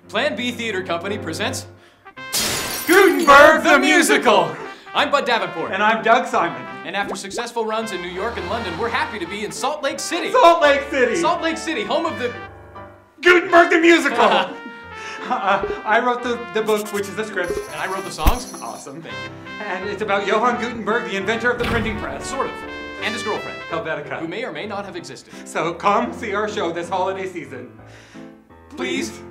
Plan B Theater Company presents Gutenberg the Musical! I'm Bud Davenport. And I'm Doug Simon. And after successful runs in New York and London, we're happy to be in Salt Lake City. Salt Lake City! Salt Lake City, home of the... Gutenberg the Musical! I wrote the book, which is the script. And I wrote the songs. Awesome. Thank you. And it's about Johann Gutenberg, the inventor of the printing press. Sort of. And his girlfriend. Helvetica. Who may or may not have existed. So come see our show this holiday season. Please.